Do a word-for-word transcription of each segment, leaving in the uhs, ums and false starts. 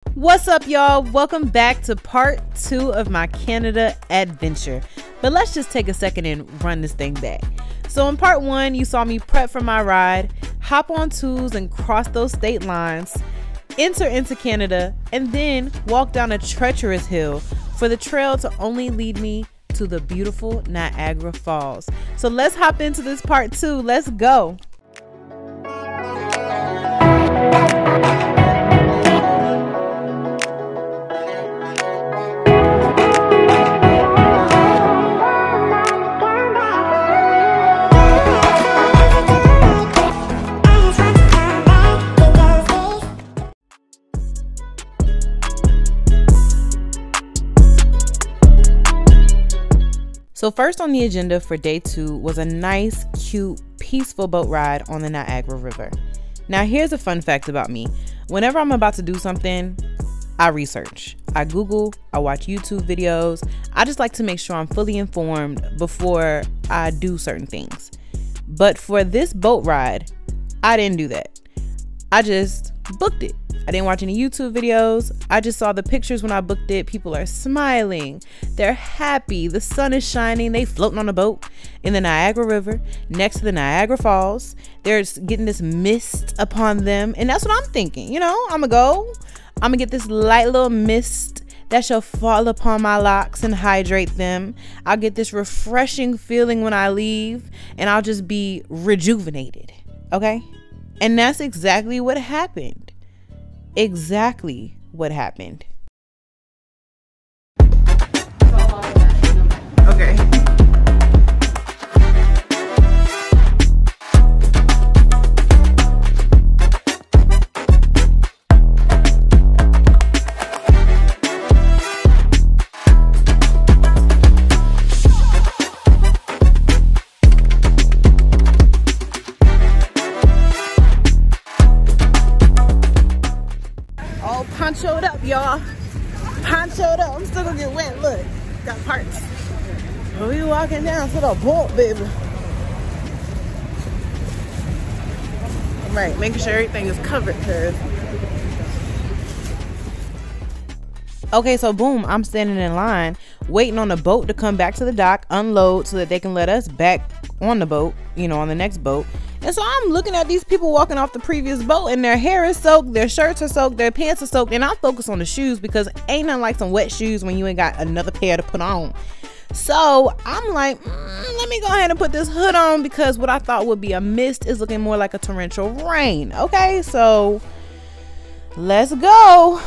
What's up, y'all? Welcome back to part two of my Canada adventure. But let's just take a second and run this thing back. So in part one, you saw me prep for my ride, hop on twos and cross those state lines, enter into Canada, and then walk down a treacherous hill for the trail to only lead me to the beautiful Niagara Falls. So let's hop into this part two. Let's go. So first on the agenda for day two was a nice, cute, peaceful boat ride on the Niagara River. Now here's a fun fact about me. Whenever I'm about to do something, I research. I Google, I watch YouTube videos. I just like to make sure I'm fully informed before I do certain things. But for this boat ride, I didn't do that. I just booked it. I didn't watch any YouTube videos. I just saw the pictures when I booked it. People are smiling. They're happy. The sun is shining. They floating on a boat in the Niagara River next to the Niagara Falls. They're getting this mist upon them. And that's what I'm thinking. You know, I'm going to go. I'm going to get this light little mist that shall fall upon my locks and hydrate them. I'll get this refreshing feeling when I leave. And I'll just be rejuvenated. Okay? And that's exactly what happened. Exactly what happened. Okay. Ponchoed up, y'all. Ponchoed up. I'm still gonna get wet. Look, got parts. But we walking down to the boat, baby. All right, making sure everything is covered, cause. Okay, so boom, I'm standing in line, waiting on the boat to come back to the dock, unload so that they can let us back on the boat, you know, on the next boat. And so I'm looking at these people walking off the previous boat and their hair is soaked, their shirts are soaked, their pants are soaked, and I focus on the shoes because ain't nothing like some wet shoes when you ain't got another pair to put on. So I'm like, mm, let me go ahead and put this hood on because what I thought would be a mist is looking more like a torrential rain. Okay, so let's go.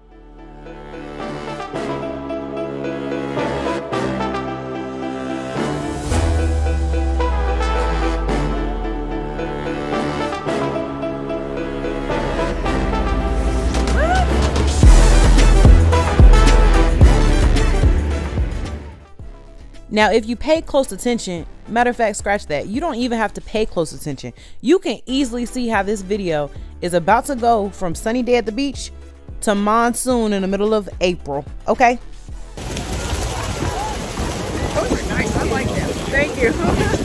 Now, if you pay close attention, matter of fact, scratch that. You don't even have to pay close attention. You can easily see how this video is about to go from sunny day at the beach to monsoon in the middle of April. Okay? Those are nice. I like that. Thank you.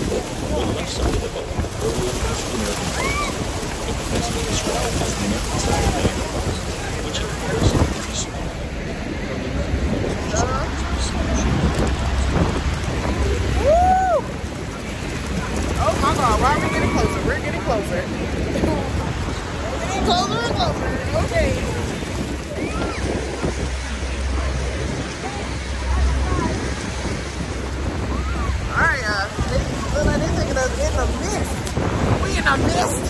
Oh my God, why are we getting closer? We're getting closer. We're getting closer and closer. Okay. Alright, uh, they look like they're taking us in the mist. We in the mist.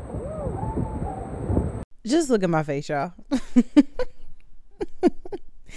Just look at my face, y'all.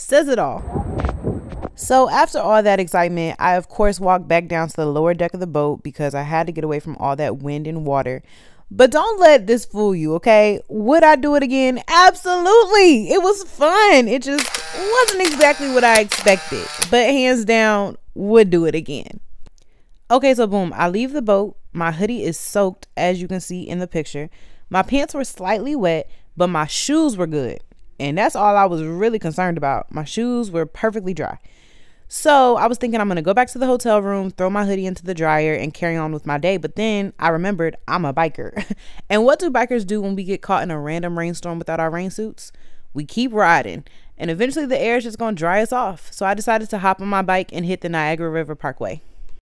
says it all. So after all that excitement, I of course walked back down to the lower deck of the boat because I had to get away from all that wind and water. But don't let this fool you, okay? Would I do it again? Absolutely. It was fun. It just wasn't exactly what I expected, but hands down, would do it again. Okay, so boom, I leave the boat. My hoodie is soaked, as you can see in the picture. My pants were slightly wet, but my shoes were good. And that's all I was really concerned about. My shoes were perfectly dry. So I was thinking I'm going to go back to the hotel room, throw my hoodie into the dryer, and carry on with my day. But then I remembered I'm a biker. And what do bikers do when we get caught in a random rainstorm without our rain suits? We keep riding. And eventually the air is just going to dry us off. So I decided to hop on my bike and hit the Niagara River Parkway.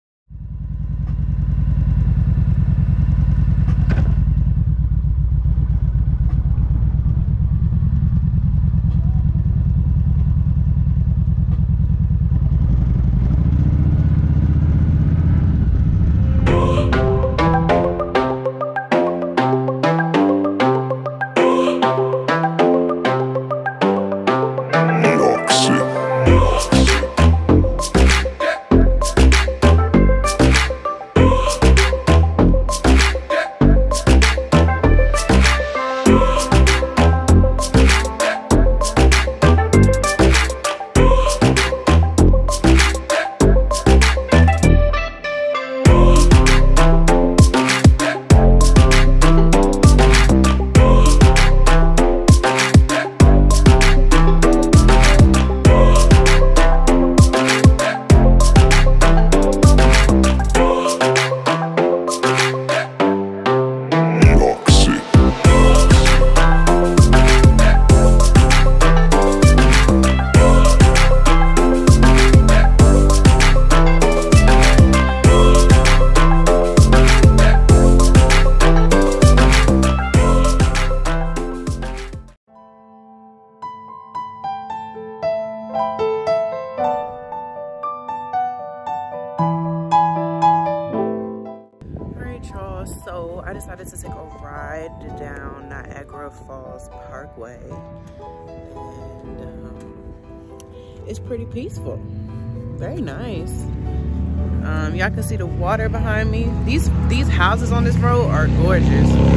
So I decided to take a ride down Niagara Falls Parkway, and um, it's pretty peaceful, very nice. Um, y'all can see the water behind me. These these houses on this road are gorgeous. So,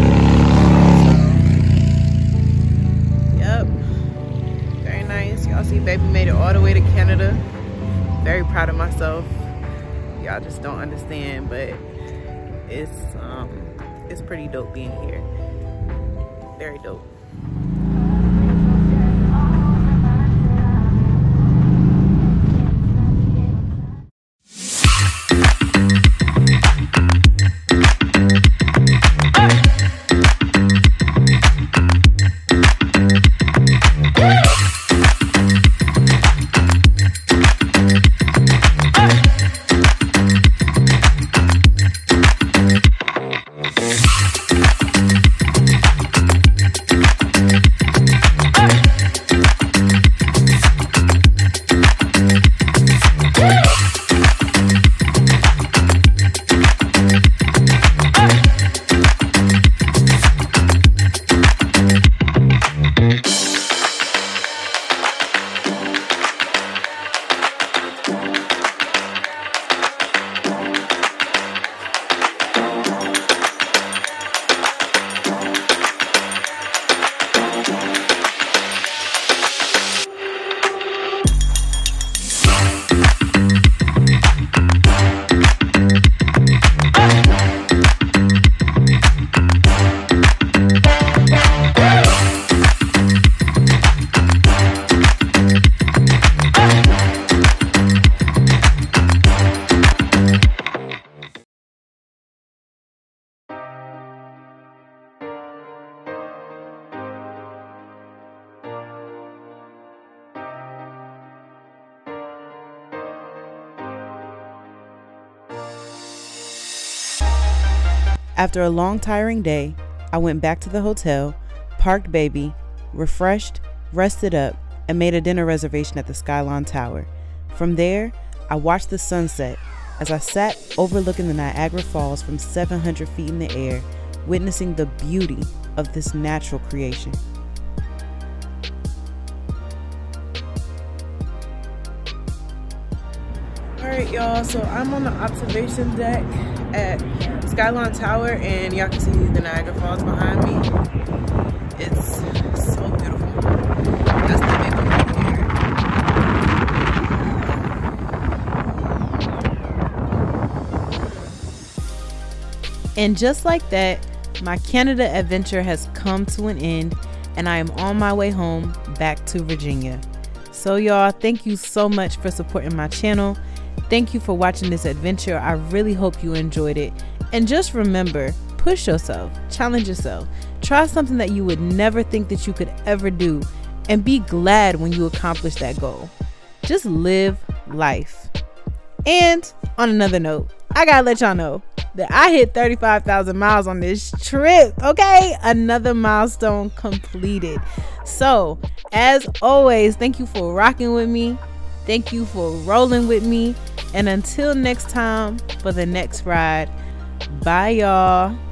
yep, very nice. Y'all see, baby made it all the way to Canada. Very proud of myself. Y'all just don't understand, but it's um it's pretty dope being here. Very dope. After a long, tiring day, I went back to the hotel, parked baby, refreshed, rested up, and made a dinner reservation at the Skyline Tower. From there, I watched the sunset as I sat overlooking the Niagara Falls from seven hundred feet in the air, witnessing the beauty of this natural creation. Alright y'all, so I'm on the observation deck at Skyline Tower and y'all can see the Niagara Falls behind me. It's so beautiful. That's the big one right there. And just like that, my Canada adventure has come to an end and I am on my way home back to Virginia. So y'all, thank you so much for supporting my channel. Thank you for watching this adventure. I really hope you enjoyed it. And just remember, push yourself, challenge yourself, try something that you would never think that you could ever do, and be glad when you accomplish that goal. Just live life. And on another note, I gotta let y'all know that I hit thirty-five thousand miles on this trip, okay? Another milestone completed. So, as always, thank you for rocking with me. Thank you for rolling with me. And until next time for the next ride, bye y'all.